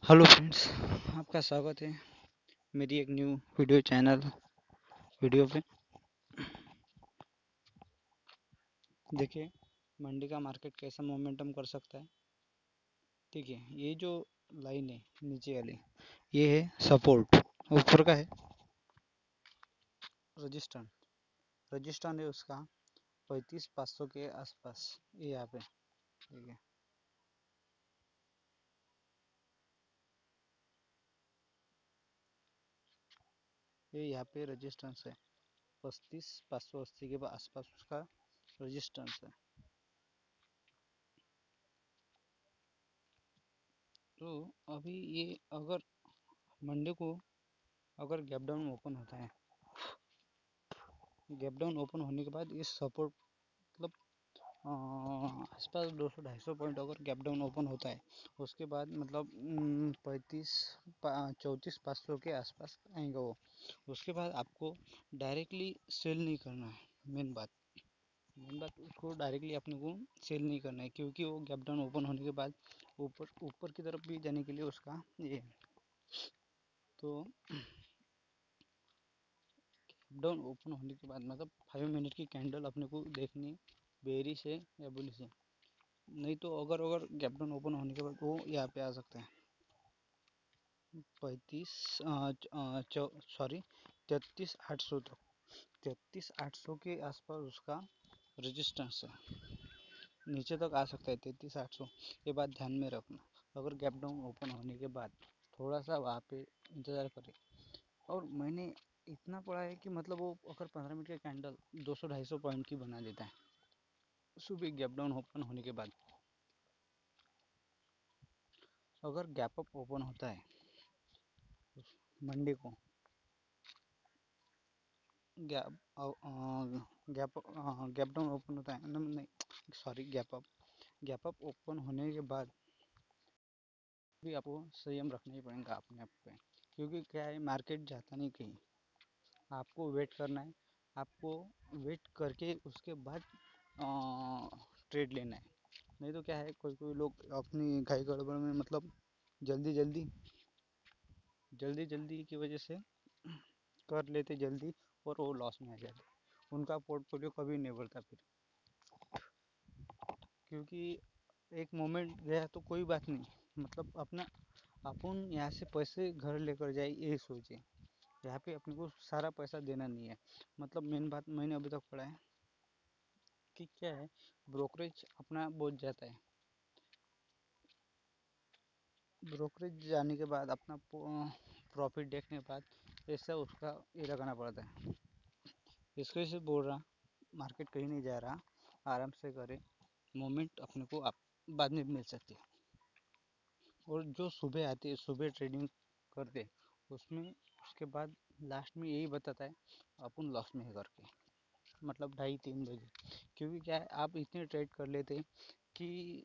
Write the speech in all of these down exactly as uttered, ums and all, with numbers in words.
Hello friends, आपका स्वागत है मेरी एक न्यू वीडियो चैनल वीडियो पे। देखिए, मंडी का मार्केट कैसा मोमेंटम कर सकता है। ठीक है, ये जो लाइन है नीचे वाली, ये है सपोर्ट। ऊपर का है रजिस्टेंस। रजिस्टेंस है उसका पैंतीस पाँच सौ के आसपास, ये यहाँ पे। ठीक है, ये यहाँ पे रजिस्टेंस है पच्चीस पाँच सौ अस्सी के आसपास उसका रजिस्टेंस है। तो अभी ये अगर मंडे को अगर गैप डाउन ओपन होता है, गैप डाउन ओपन होने के बाद इस सपोर्ट मतलब आसपास दो सौ ढाई सौ पॉइंट अगर गैप डाउन ओपन होता है, उसके बाद मतलब पैंतीस चौंतीस पाँच सौ के आसपास आएगा वो। उसके बाद आपको डायरेक्टली सेल नहीं करना है। मेन बात मेन बात उसको डायरेक्टली अपने को सेल नहीं करना है, क्योंकि वो गैप डाउन ओपन होने के बाद ऊपर ऊपर की तरफ भी जाने के लिए उसका ये। तो डाउन ओपन होने के बाद मतलब फाइव मिनट की कैंडल अपने को देखनी, बेरी से या बुली से। नहीं तो अगर अगर गैप डाउन ओपन होने के बाद वो यहाँ पे आ सकता है पैंतीस सॉरी तैतीस आठ सौ तक। तैतीस आठ सौ के आसपास उसका रेजिस्टेंस है, नीचे तक आ सकता है तैतीस आठ सौ। ये बात ध्यान में रखना। अगर गैप डाउन ओपन होने के बाद थोड़ा सा वहाँ पे इंतज़ार करें। और मैंने इतना पढ़ा है कि मतलब वो अगर पंद्रह मिनट का कैंडल दो सौ ढाई सौ पॉइंट की बना देता है सुबह गैप डाउन ओपन होने के बाद। अगर गैप अप ओपन होता है मंडे को, gap gap gap down open होता है न- नहीं sorry gap up gap up open होने के बाद भी आपको संयम रखना ही पड़ेगा अपने आप पे। क्योंकि क्या है, मार्केट जाता नहीं कहीं, आपको वेट करना है। आपको वेट करके उसके बाद ट्रेड लेना है। नहीं तो क्या है, कोई कोई लोग अपनी घाई गड़बड़ में मतलब जल्दी जल्दी जल्दी जल्दी की वजह से कर लेते जल्दी, और वो लॉस में आ जाते। उनका पोर्टफोलियो कभी नहीं बढ़ता फिर। क्योंकि एक मोमेंट गया तो कोई बात नहीं, मतलब अपना अपन यहाँ से पैसे घर लेकर जाए ये सोचे। यहाँ पे अपने को सारा पैसा देना नहीं है। मतलब मेन बात मैंने अभी तक पढ़ा है कि क्या है, ब्रोकरेज अपना बहुत जाता है। ब्रोकरेज जाने के बाद अपना प्रॉफिट देखने के बाद ऐसा उसका ये लगाना पड़ता है। इसको वजह से बोल रहा, मार्केट कहीं नहीं जा रहा, आराम से करे। मोमेंट अपने को आप बाद में मिल सकती है। और जो सुबह आती है, सुबह ट्रेडिंग करते, उसमें उसके बाद लास्ट में यही बताता है अपन लॉस में है करके, मतलब ढाई तीन बजे। क्योंकि क्या है, आप इतने ट्रेड कर लेते हैं कि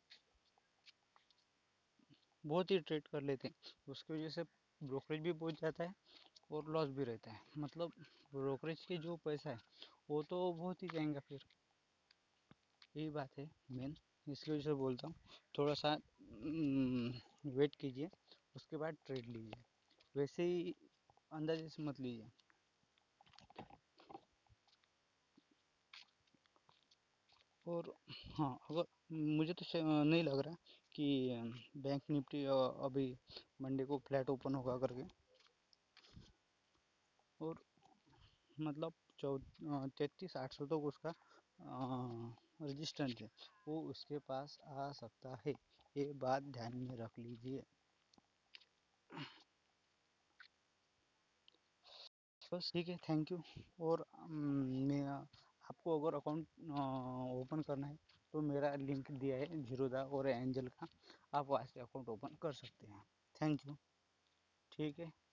बहुत ही ट्रेड कर लेते हैं, उसकी वजह से ब्रोकरेज भी पहुंच जाता है और लॉस भी रहता है। मतलब ब्रोकरेज के जो पैसा है वो तो बहुत ही जाएगा फिर। यही बात है मेन, इसकी वजह से बोलता हूँ थोड़ा सा वेट कीजिए, उसके बाद ट्रेड लीजिए। वैसे ही अंदाजे से मत लीजिए। और हाँ, अगर मुझे तो शा- नहीं लग रहा कि बैंक निफ्टी अभी मंडे को फ्लैट ओपन होगा करके। और मतलब चौ तैतीस आठ सौ तक उसका रजिस्टेंस है, वो उसके पास आ सकता है। ये बात ध्यान में रख लीजिए। बस ठीक है, थैंक यू। और अम, मैं आपको अगर अकाउंट ओपन करना है तो मेरा लिंक दिया है जीरोदा और एंजल का, आप वहाँ से अकाउंट ओपन कर सकते हैं। Thank you. ठीक है।